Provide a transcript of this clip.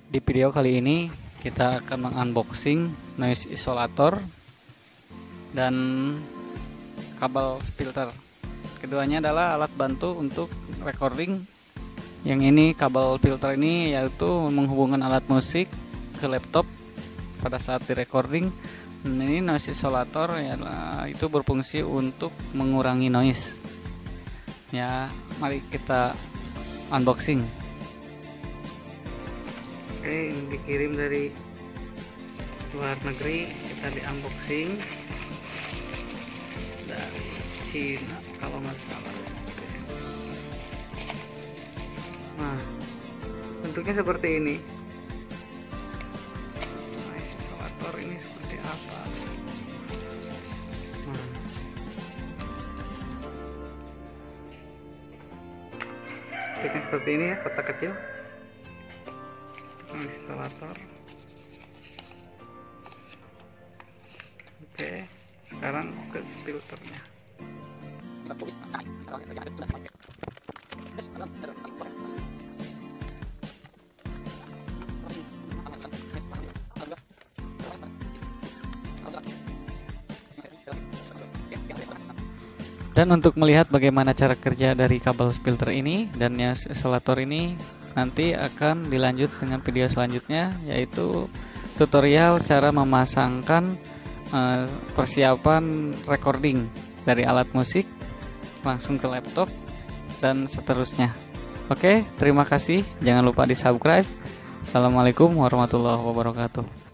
Di video kali ini kita akan mengunboxing noise isolator dan kabel filter. Keduanya adalah alat bantu untuk recording. Yang ini kabel filter ini yaitu menghubungkan alat musik ke laptop pada saat di recording. Dan ini noise isolator ya, itu berfungsi untuk mengurangi noise. Ya, mari kita unboxing. Oke, ini dikirim dari luar negeri, kita di unboxing dari Cina kalau nggak salah. Oke. Nah, bentuknya seperti ini. Noise isolator ini seperti apa? Nah, bentuknya seperti ini ya, kotak kecil. Noise isolator. Oke, sekarang ke filternya. Dan untuk melihat bagaimana cara kerja dari kabel filter ini dan noise isolator ini, nanti akan dilanjut dengan video selanjutnya, yaitu tutorial cara memasangkan persiapan recording dari alat musik langsung ke laptop dan seterusnya. Oke, terima kasih. Jangan lupa di subscribe. Assalamualaikum warahmatullahi wabarakatuh.